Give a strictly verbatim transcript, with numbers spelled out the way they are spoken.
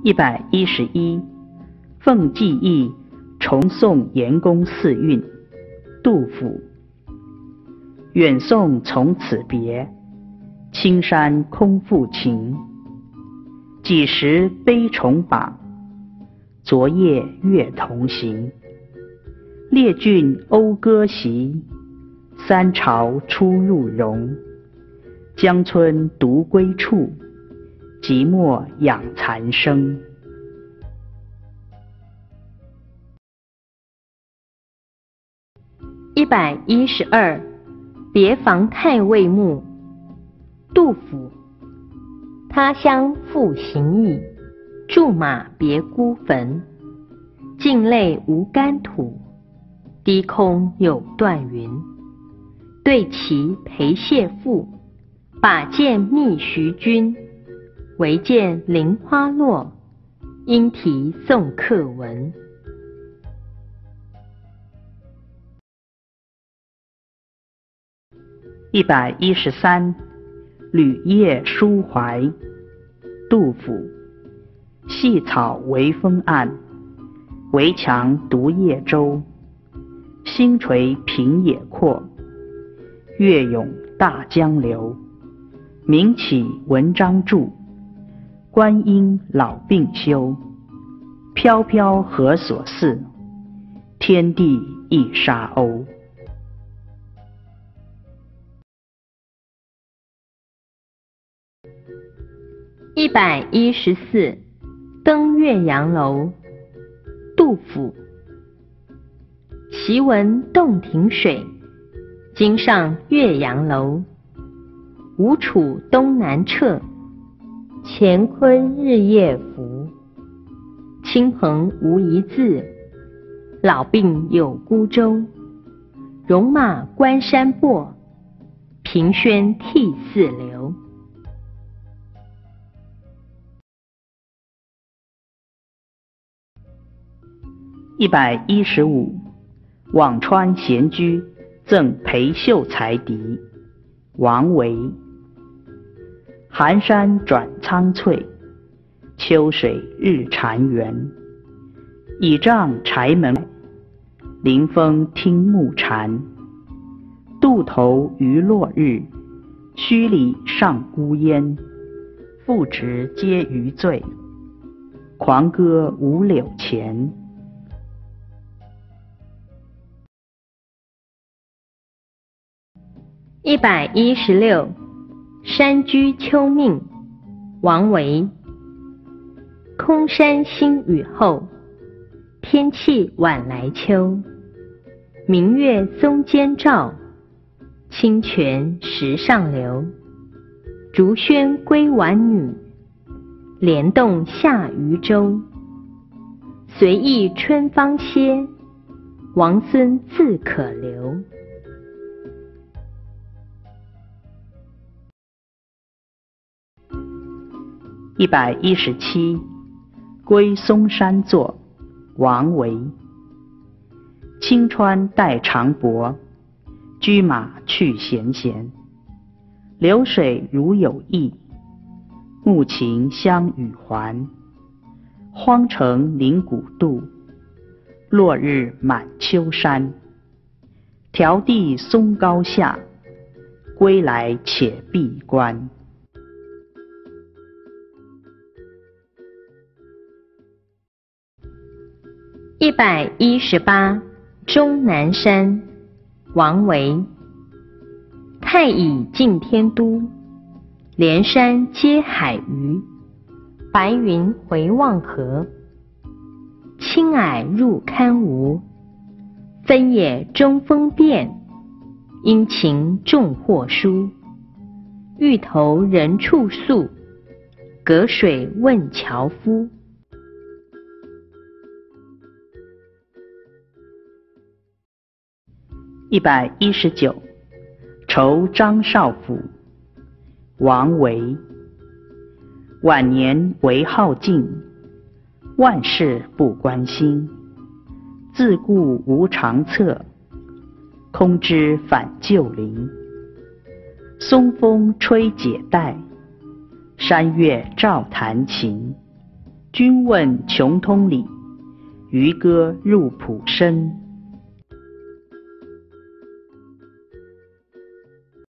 一百一十一，奉记忆重诵严公四韵。杜甫。远送从此别，青山空复情。几时悲重榜，昨夜月同行。列郡讴歌习，三朝出入荣。江村独归处，寂寞养蚕生。 一百一十二，别房太尉墓。杜甫。他乡复行矣，驻马别孤坟。境内无干土，低空有断云。对其陪谢父，把剑觅徐君。唯见菱花落，莺啼送客闻。 一百一十三，旅夜抒怀。杜甫。细草微风岸，围墙独夜舟。星垂平野阔，月涌大江流。名启文章著，观音老病休。飘飘何所似，天地一沙鸥。 一百一十四，登岳阳楼。杜甫。习闻洞庭水，今上岳阳楼。吴楚东南坼，乾坤日夜浮。亲朋无一字，老病有孤舟。戎马关山泊，凭轩涕泗流。 一百一十五，辋川闲居赠裴秀才笛。王维。寒山转苍翠，秋水日潺湲。倚杖柴门，临风听暮蝉。渡头余落日，墟里上孤烟。复值皆余醉，狂歌五柳前。 一百一十六，山居秋命。王维。空山新雨后，天气晚来秋。明月松间照，清泉石上流。竹喧归晚女，莲动下渔舟。随意春芳歇，王孙自可留。 一百一十七，归嵩山作。王维。青川带长柏，驹马去闲闲。流水如有意，暮晴相与还。荒城临古渡，落日满秋山。迢递松高下，归来且闭关。 一百一十八，终南山。王维。太乙近天都，连山接海隅。白云回望河，青霭入堪吴。分野中风变，阴晴众惑殊。欲投人处宿，隔水问樵夫。 一百一十九，酬张少府。王维。晚年唯好静，万事不关心。自顾无长策，空知返旧林。松风吹解带，山月照弹琴。 君问穷通理，渔歌入浦深。